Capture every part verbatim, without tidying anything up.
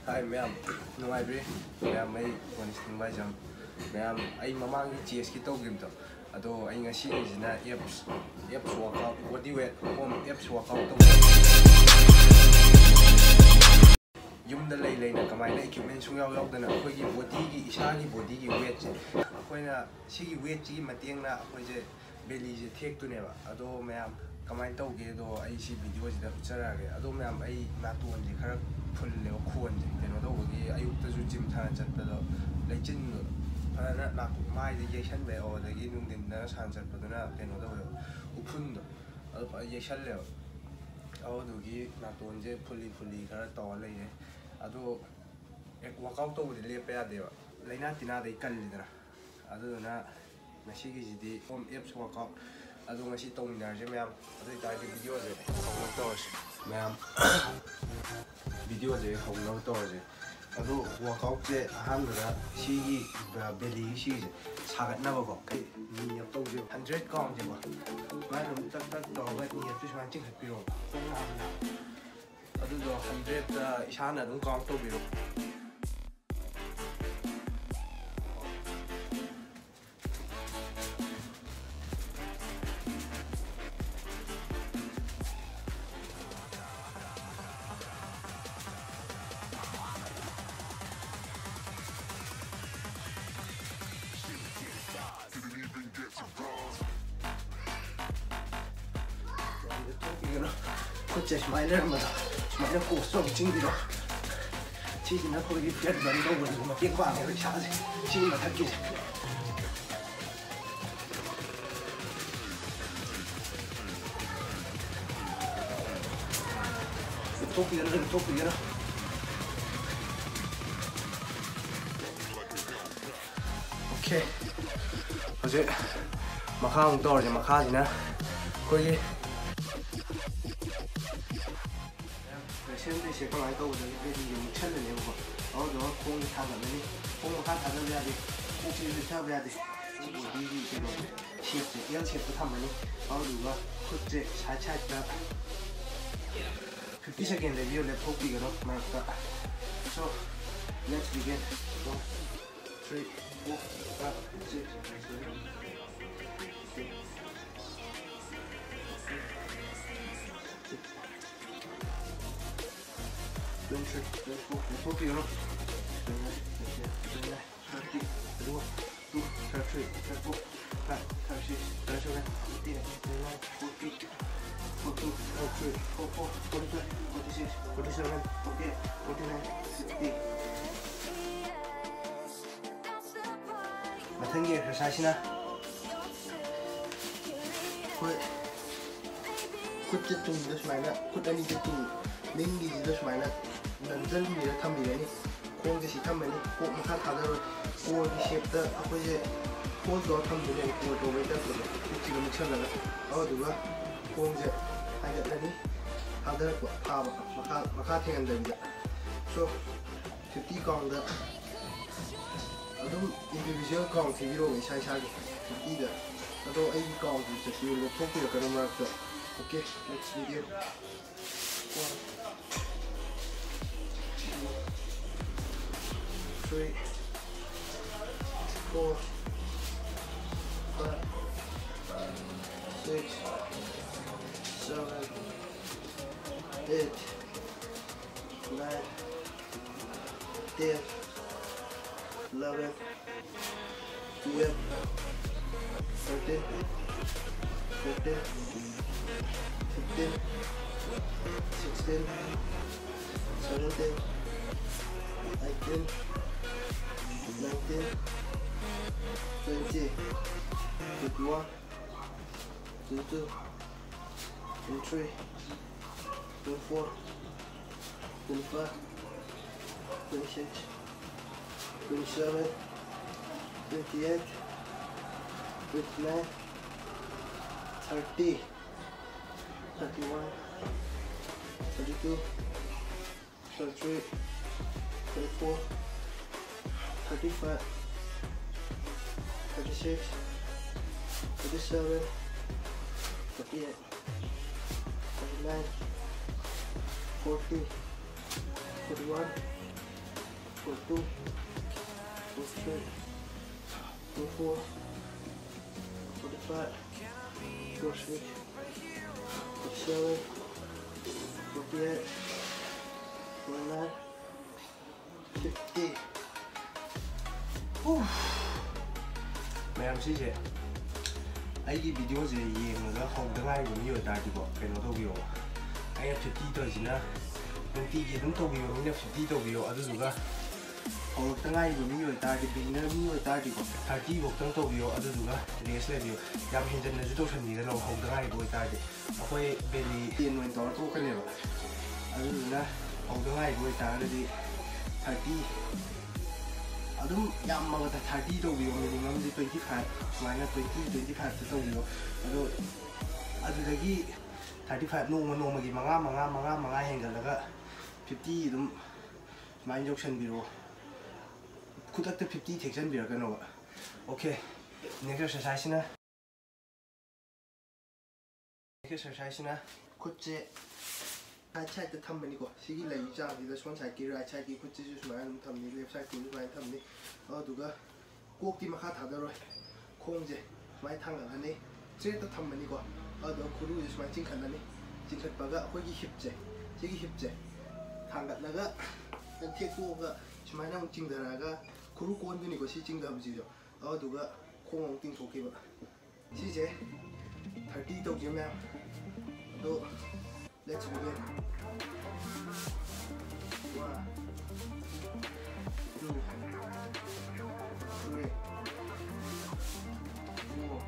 Hi, ma'am. No, I agree. Ma'am, I Bonish Thingbaijam. Ma'am, I mamang G S kito gimto. Ado, I nga si is na apps, apps workout. What do you wear? Home apps workout. Yung na lay lay na kamay na equipment sung yaw yaw na ako yung body gi isa gi body gi weight ako na sige weight gi mateng na ako je belly je take to ne ba ado ma'am kamay tau ge do ai si video ji da chara ge ado ma'am ai na tu on je khara phul le ko on je de no do gi ayuk ta ju gym tha chat ta do lai chin na na mai de ye shan be o de gi nung din na san chat pa na de no do upun do ado ye shan le ado do gi na tu on je phuli phuli khara to le ye ado workout tꯧꯕꯗꯤ ꯂꯦꯞꯄ ꯌꯥꯗꯦꯕ ꯂꯩꯅꯥ ꯇꯤꯟꯅꯥꯗꯩ ꯀꯜꯂꯤꯗꯅ ꯑꯗꯨꯗꯨꯅ ꯉꯁꯤꯒꯤꯁꯤꯗꯤ home apps workout ꯑꯗꯣ ꯉꯁꯤ ꯇꯧꯃꯤꯟꯅꯔꯁꯦ ꯃꯌꯥꯝ ꯑꯗꯨ ꯑꯣꯏꯇꯥꯔꯗꯤ ꯚꯤꯗꯤꯑꯣꯁꯦ ꯍꯧꯅꯕ ꯇꯧꯔꯁꯦ ꯃꯌꯥꯝ ꯚꯤꯗꯤꯑꯣꯁꯦ ꯍꯧꯅꯕ ꯇꯧꯔꯁꯦ ꯑꯗꯣ ꯋꯥꯔꯛꯑꯥꯎꯠꯁꯦ ꯑꯍꯥꯟꯕꯗ ꯁꯤꯒꯤ ꯕꯦꯂꯤꯒꯤ ꯁꯤꯒꯤꯁꯦ ꯁꯥꯒꯠꯅꯕꯀꯣ ꯀꯩ ꯅꯤ ꯑꯞ ꯇꯧꯁꯦ ꯍꯟꯗ꯭ꯔꯦꯠ ꯀꯥꯎꯟꯁꯦꯀꯣ ꯁꯨꯃꯥꯏꯅ ꯑꯃꯨꯛ ꯇꯛ ꯇꯛ ꯇꯧꯔꯒ ꯅꯤ ꯑꯞꯁꯦ ꯁꯨꯃꯥꯏꯅ ꯆꯤꯡꯈꯠꯄꯤꯔꯣ ꯑꯗꯨꯗꯣ ꯍꯟꯗ꯭ꯔꯦꯠꯇ ꯏꯁꯥꯅ ꯑꯗꯨꯝ ꯀꯥꯎꯟꯠ ꯇꯧꯕꯤꯔꯣ ꯈꯨꯠꯁꯦ ꯁꯨꯃꯥꯏꯅ ꯂꯩꯔꯝꯕꯗꯣ ꯁꯨꯃꯥꯏꯅ ꯀꯣꯁꯇꯣ ꯑꯃꯨꯛ ꯆꯤꯡꯕꯤꯔꯣ ꯁꯤꯁꯤꯅ ꯑꯩꯈꯣꯏꯒꯤ ꯐꯦꯠ ꯕꯔꯟ ꯇꯧꯕꯗꯁꯨ ꯃꯇꯦꯡ ꯄꯥꯡꯉꯦꯕ ꯏꯁꯥꯁꯦ ꯁꯤꯒꯤ ꯃꯊꯛꯀꯤꯁꯦ ꯂꯨꯞꯊꯣꯛꯄꯤꯒꯅꯨ ꯂꯨꯞꯊꯣꯛꯄꯤꯒꯅꯨ ꯑꯣꯀꯦ ꯍꯧꯖꯤꯛ ꯃꯈꯥ ꯑꯃꯨꯛ ꯇꯧꯔꯁꯦ ꯃꯈꯥꯁꯤꯅ ꯑꯩꯈꯣꯏꯒꯤ ꯁꯦꯝꯗꯣꯏꯁꯦ ꯀꯃꯥꯏꯅ ꯇꯧꯕꯗꯒꯤ ꯕꯦꯂꯤꯁꯦ ꯃꯨꯛꯁꯜꯂꯅꯦꯕꯀꯣ ꯑꯗꯨꯗꯨꯒ ꯈꯣꯡꯁꯦ ꯊꯥꯡꯒꯠꯂꯅꯤ ꯈꯣꯡ ꯃꯈꯥ ꯊꯥꯗꯕ ꯌꯥꯗꯦ ꯄꯨꯛꯁꯦ ꯂꯨꯊꯕ ꯌꯥꯗꯦ ꯁꯤ ꯕꯣꯗꯤꯒꯤ ꯀꯩꯅꯣꯁꯦ ꯁꯦꯞꯁꯦ ꯑꯦꯜ ꯁꯦꯞꯇ ꯊꯝꯃꯅꯤ ꯑꯗꯨꯗꯨꯒ ꯈꯨꯠꯁꯦ ꯁꯥꯏꯠ ꯁꯥꯏꯠꯇ ꯐꯤꯐꯇꯤ ꯁꯦꯀꯦꯟ ꯂꯩꯕꯤꯌꯣ ꯂꯦꯞꯊꯣꯛꯄꯤꯒꯅꯣ ꯃꯔꯛꯇ so let's begin one three four five six seven twenty-three, twenty-four, twenty-four, twenty-nine, thirty, thirty-one, thirty-two, thirty-three, thirty-four, thirty-five, thirty-six, thirty-seven, thirty-eight, thirty-nine, forty, forty-two, forty-three, forty-four, forty-five, forty-six, forty-seven, forty-eight, forty-nine, fifty. मथंगी exercise ना कोई खुद के तुम दस मायना खुद अनी के तुम लिंगी दस मायना नंजल भी थम भी नहीं कोन के सिथम में को मखा थादर को की शेप द अखोय जे कोन दो थम दे को तो वे द को चिग मिक्सर लगा और दुगा कोन जे आगे लनी थादर को था मखा मखा थेंगन दे सो fifty काउंट द अदुम इंडिविजुअल काउंट थीरो में साइ साइ fifty द अदो आई काउंट जे सी लो थोक के करम रख okay let's begin one three, four, five, six, seven, eight, nine, ten, eleven, twelve, thirteen, fourteen, fifteen, sixteen, seventeen, eighteen, nineteen, twenty, twenty-one, twenty-two, twenty-three, twenty-four, twenty-five, twenty-six, twenty-seven, twenty-eight, twenty-nine, thirty, thirty-one, thirty-two, thirty-three, thirty-four, thirty-five, thirty-six, thirty-seven, thirty-eight, thirty-nine, forty, forty-one, forty-two, forty-three, forty-four, forty-five, forty-six, forty-seven, forty-eight, forty-nine, fifty. Ma'am सिसे ꯑꯩꯒꯤ ꯚꯤꯗꯤꯑꯣꯁꯦ ꯌꯦꯡꯉꯒ ꯍꯧꯗ ꯉꯥꯏꯔꯤꯕ ꯃꯤ ꯑꯣꯏꯇꯥꯔꯗꯤꯀꯣ ꯀꯩꯅꯣ ꯇꯧꯕꯤꯌꯣ ꯑꯩꯅ fifty ꯇꯧꯔꯤꯁꯤꯅ ꯅꯨꯡꯇꯤꯒꯤ ꯑꯗꯨꯝ ꯇꯧꯕꯤꯌꯣ ꯃꯤꯅ ꯐꯤꯐꯇꯤ ꯇꯧꯕꯤꯌꯣ ꯑꯗꯨꯗꯨꯒ ꯍꯧꯔꯛꯇ ꯉꯥꯏꯔꯤꯕ ꯃꯤ ꯑꯣꯏꯇꯥꯔꯗꯤ ꯕꯤꯒꯤꯅꯔ ꯃꯤ ꯑꯣꯏꯇꯥꯔꯗꯤꯀꯣ ꯊꯥꯔꯇꯤ ꯐꯥꯎꯇꯪ ꯇꯧꯕꯤꯌꯣ ꯑꯗꯨꯗꯨꯒ ꯔꯦꯁ ꯂꯩꯕꯤꯌꯣ ꯌꯥꯝ ꯍꯦꯟꯖꯟꯅꯁꯨ ꯇꯧꯁꯟꯕꯤꯒꯅꯣ ꯍꯧꯗ ꯉꯥꯏꯔꯤꯕ ꯑꯣꯏꯇꯥꯔꯗꯤ ꯑꯩꯈꯣꯏ ꯕꯦꯂꯤ ꯇꯦꯟ ꯑꯣꯏꯅ ꯇꯧꯔ ꯇꯣꯛꯀꯅꯦꯕ ꯑꯗꯨꯗꯨꯅ ꯍꯧꯗ ꯉꯥꯏꯔꯤꯕ ꯑꯣꯏꯇꯥꯔꯒꯗꯤ ꯊꯥꯔꯇꯤ ꯑꯗꯨꯝ ꯌꯥꯝꯃꯕꯗ ꯊꯥꯔꯇꯤ ꯇꯧꯕꯤꯌꯣ ꯃꯤꯅꯤꯃꯝꯗꯤ ꯇ꯭ꯋꯦꯟꯇꯤ ꯐꯥꯏꯚ ꯁꯨꯃꯥꯏꯅ ꯇ꯭ꯋꯦꯟꯇꯤ ꯇ꯭ꯋꯦꯟꯇꯤ ꯐꯥꯏꯚꯇ ꯇꯧꯕꯤꯌꯣ ꯑꯗꯣ ꯑꯗꯨꯗꯒꯤ ꯊꯥꯔꯇꯤ ꯐꯥꯏꯚ ꯅꯣꯡꯃ ꯅꯣꯡꯃꯒꯤ ꯃꯉꯥ ꯃꯉꯥ ꯃꯉꯥ ꯃꯉꯥ ꯍꯦꯟꯒꯠꯂꯒ ꯐꯤꯐꯇꯤ ꯑꯗꯨꯝ ꯁꯨꯃꯥꯏꯅ ꯌꯧꯁꯟꯕꯤꯔꯣ ꯈꯨꯗꯛꯇ ꯐꯤꯐꯇꯤ ꯊꯦꯛꯆꯟꯕꯤꯔꯛꯀꯅꯣꯕ ꯑꯣꯀꯦ ꯅꯦꯛꯁ ꯑꯦꯛꯁꯔꯁꯥꯏꯁꯁꯤꯅ ꯅꯦꯛꯁ ꯑꯦꯛꯁꯔꯁꯥꯏꯁꯁꯤꯅ ꯈꯨꯠꯁꯦ ꯔꯥꯏꯠ ꯁꯥꯏꯗꯇ ꯊꯝꯕꯅꯤꯀꯣ ꯁꯤꯒꯤ ꯂꯩ ꯆꯥꯡꯁꯤꯗ ꯁꯣꯟ ꯁꯥꯏꯗꯀꯤ ꯔꯥꯏꯠ ꯁꯥꯏꯗꯀꯤ ꯈꯨꯠꯁꯤꯁꯨ ꯁꯨꯃꯥꯏꯅ ꯑꯗꯨꯝ ꯊꯝꯅꯤ ꯂꯦꯐ ꯁꯥꯏꯗꯀꯤꯁꯨ ꯁꯨꯃꯥꯏꯅ ꯊꯝꯅꯤ ꯑꯗꯨꯒ ꯀꯣꯛꯇꯤ ꯃꯈꯥ ꯊꯥꯗꯔꯣꯏ ꯈꯣꯡꯁꯦ ꯁꯨꯃꯥꯏꯅ ꯊꯥꯡꯒꯠꯂꯅꯤ ꯁ꯭ꯇ꯭ꯔꯦꯠꯇ ꯊꯝꯕꯅꯤꯀꯣ ꯑꯗꯨꯒ ꯈꯨꯔꯨꯁꯦ ꯁꯨꯃꯥꯏꯅ ꯆꯤꯡꯈꯠꯂꯅꯤ ꯆꯤꯡꯈꯠꯄꯒ ꯑꯩꯈꯣꯏꯒꯤ ꯍꯤꯞꯁꯦ ꯁꯤꯒꯤ ꯍꯤꯞꯁꯦ ꯊꯥꯡꯒꯠꯂꯒ ꯊꯦꯛꯇꯣꯛꯑꯒ ꯁꯨꯃꯥꯏꯅ ꯑꯃꯨꯛ ꯆꯤꯡꯊꯔꯛꯑꯒ ꯈꯨꯔꯨ ꯀꯣꯟꯗꯣꯏꯅꯤꯀꯣ ꯁꯤ ꯆꯤꯡꯊꯕꯁꯤꯁꯨ ꯑꯗꯨꯗꯨꯒ ꯈꯣꯡ ꯑꯃꯨꯛ ꯇꯤꯡꯊꯣꯛꯈꯤꯕ ꯁꯤꯁꯦ ꯊꯥꯔꯇꯤ ꯇꯧꯁꯦ ꯃꯌꯥꯝ ꯑꯗꯣ let's begin one two three four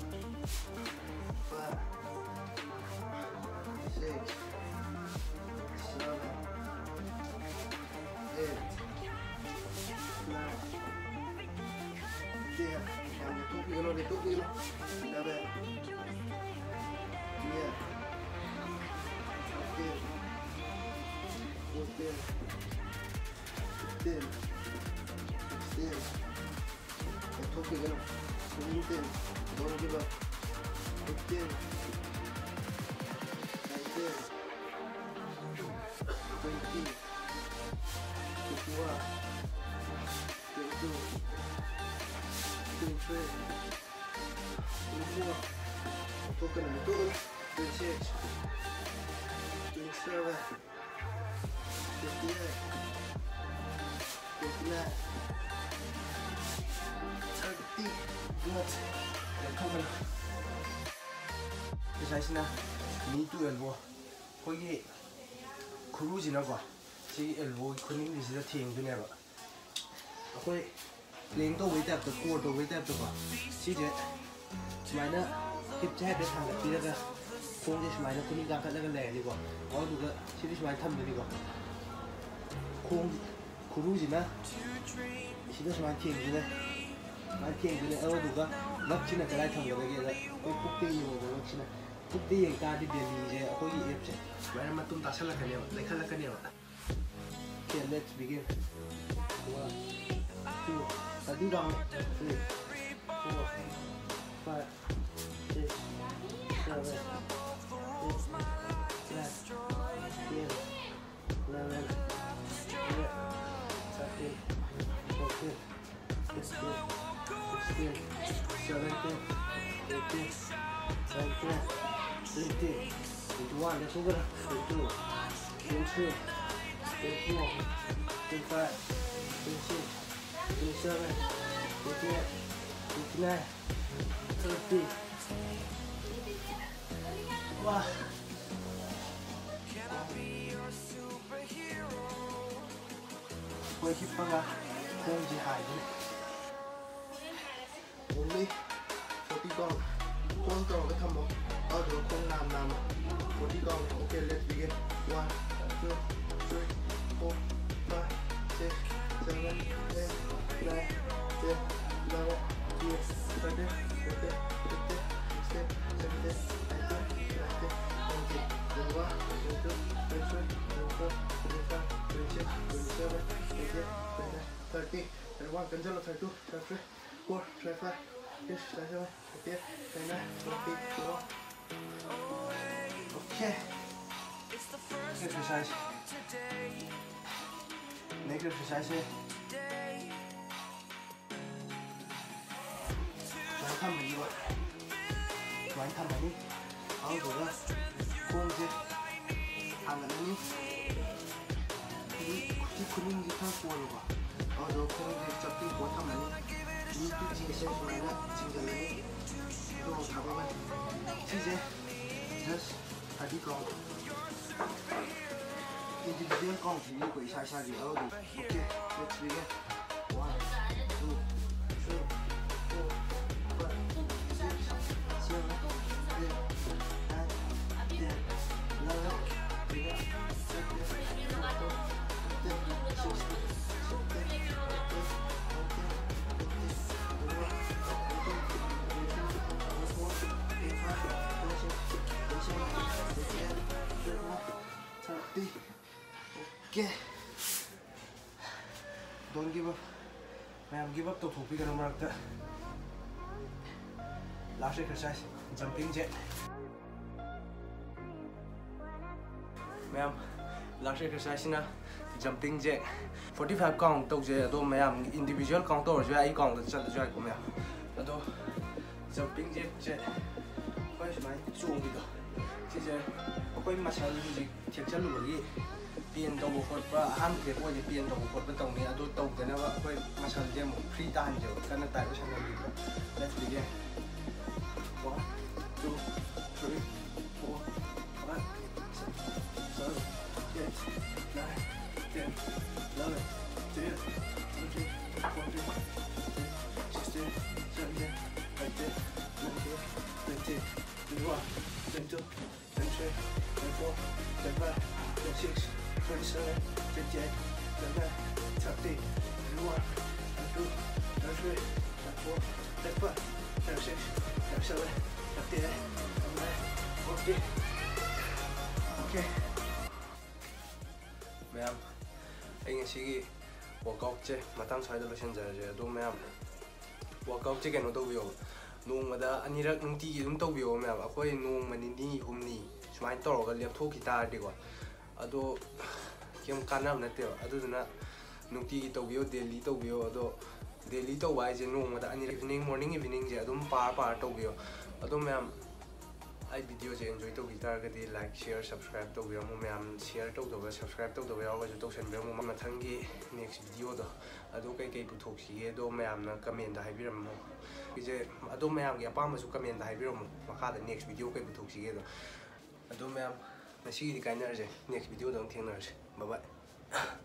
five six seven eight nine ten làm được tốt đi nó để tốt đi nó ra về yeah okay okay fifteen sixteen để tốt đi nó seventeen don't give up eighteen nineteen twenty twenty-one twenty-two twenty-three twenty-four token and token twenty-six twenty-seven twenty-eight twenty-nine thirty good then come on exercise na knee to elbow ꯑꯩꯈꯣꯏꯒꯤ ꯈꯨꯔꯨꯁꯤꯅꯀꯣ ꯁꯤꯒꯤ ꯑꯦꯜꯕꯣꯒꯤ ꯈꯨꯅꯤꯡꯁꯤꯗ ꯊꯦꯡꯗꯣꯏꯅꯦꯕ ꯑꯩꯈꯣꯏ ꯄ꯭ꯂꯦꯡ ꯇꯧꯕꯒꯤ ꯇꯥꯏꯞꯇ core ꯇꯧꯕꯒꯤ ꯇꯥꯏꯞꯇꯀꯣ ꯁꯤꯁꯦ ꯁꯨꯃꯥꯏꯅ ꯍꯤꯞꯁꯦ ꯍꯥꯏꯐꯦꯠ ꯊꯥꯡꯒꯠꯄꯤꯔꯒ ꯈꯣꯡꯁꯦ ꯁꯨꯃꯥꯏꯅ ꯈꯨꯅꯤꯡ ꯀꯥꯈꯠꯂꯒ ꯂꯩꯔꯅꯤꯀꯣ ꯑꯗꯨꯒ ꯁꯤꯗꯤ ꯁꯨꯃꯥꯏꯅ ꯊꯝꯗꯣꯏꯅꯤꯀꯣ ꯈꯣꯡ ꯈꯨꯔꯨꯁꯤꯅ ꯁꯤꯗ ꯁꯨꯃꯥꯏꯅ ꯊꯦꯡꯗꯣꯏꯅꯦ ꯁꯨꯃꯥꯏꯅ ꯊꯦꯡꯗꯣꯏꯅꯦ ꯑꯗꯨꯒ ꯉꯛꯁꯤꯅ ꯀꯗꯥꯏ ꯊꯝꯒꯗꯒꯦꯗ ꯑꯩꯈꯣꯏ ꯄꯨꯛꯇ ꯌꯦꯡꯉꯨꯕ ꯉꯛꯁꯤꯅ ꯄꯨꯛꯇ ꯌꯦꯡ ꯇꯥꯔꯗꯤ ꯕꯦꯂꯤꯁꯦ ꯑꯩꯈꯣꯏꯒꯤ ꯑꯦꯞꯁꯦ ꯁꯨꯃꯥꯏꯅ ꯃꯇꯨꯝ ꯇꯥꯁꯜꯂꯛꯀꯅꯦꯕ ꯂꯩꯈꯠꯂꯛꯀꯅꯦꯕ Okay, let's begin. One, two, thirty down, three, four, five, six, seven, eight, nine, ten, eleven, twelve, thirteen, fourteen, fifteen, sixteen, seventeen, eighteen, nineteen, twenty, twenty-one, that's over, twenty-two, twenty-three, twenty-four, twenty-five, twenty-six, twenty-seven, twenty-eight, twenty-nine, thirty. Wow. Quay hip baga, khung gì hài đấy. Only forty con, khung con cái thầm một, ở đó khung làm làm forty con. Okay, let's begin. One, two, three, four, five, six, seven, eight, nine, ten, eleven, twelve, thirteen, fourteen, fifteen, sixteen, seventeen, eighteen, nineteen, twenty, twenty-one, twenty-two, twenty-three, twenty-four, twenty-five, twenty-six, twenty-seven, twenty-eight, twenty-nine, thirty, thirty-one, cancel thirty-two, thirty-three, four, thirty-five, six, thirty-seven, thirty-eight, thirty-nine, forty, forty-one. Okay. Exercise. next exercise Try thăm mình Try thăm mình Áo rồi đó Khôn chứ Hàng gần đi Thì khuyên gì thang khôn rồi Áo rồi khôn gì chấp tin của thăm mình Đi cứ chinh xe xuống đó Chinh giờ lên Đồ thả vào bên Chinh dê Just Hãy đi con Individual con chỉ của sai sai gì đâu được. Ok, let's begin. One, two, three, four, five, six, seven, eight, nine, ten, eleven, twelve, thirteen, fourteen, fifteen, sixteen, seventeen, eighteen, thirty. Okay. Don't give up. Ma'am, give up to Pupi Garamarta. Last exercise, jumping jack. Ma'am, last exercise na jumping jack. forty-five count to je do ma'am individual count or je ai count the chat jack ma'am. Ado jumping jack je. First man, zoom video. Ji je koi masal ji thek chalu bagi. Pian tàu bột và ham việc của những pian tàu bột với tàu này tôi tàu cái nào vậy mà sản phẩm một free tan rồi cái này tại cái sản phẩm gì đó let's begin one two three four five six seven eight nine ten eleven twelve thirteen fourteen sixteen seventeen eighteen nineteen twenty twenty-one twenty-two twenty-three twenty-four twenty-five twenty-six twenty-seven, twenty-eight, twenty-nine, thirty, thirty-one, thirty-two, thirty-three, thirty-four, thirty-five, thirty-six, thirty-seven, thirty-eight, thirty-nine, forty. Okay. Ma'am, anh sige workout che matang side lotion je do ma'am. Workout che keno to bio. Nung mada anirak nung ti dum to bio ma'am. Akoi nung manini humni. Sumai to ga lep tho kita di ko. Ado Kim Kanam Natio, Aduna Nuki Tobio, Delhi Tobio, Delhi to wise and room with any evening, morning, evening, Jadum Par Par Tobio. Ado ma'am, I videos enjoy to guitar, like, share, subscribe to Bio, ma'am, share to the subscribe to the way always to send Bemo Matangi next video. Ado Kay Putoxi, do ma'am, come in the Hibirum. Ado ma'am, Yapama to come in the Hibirum, Maka the next video Kay Putoxi. Ado ma'am. Nasi di kain aja, next video dong tiang aja, bye bye.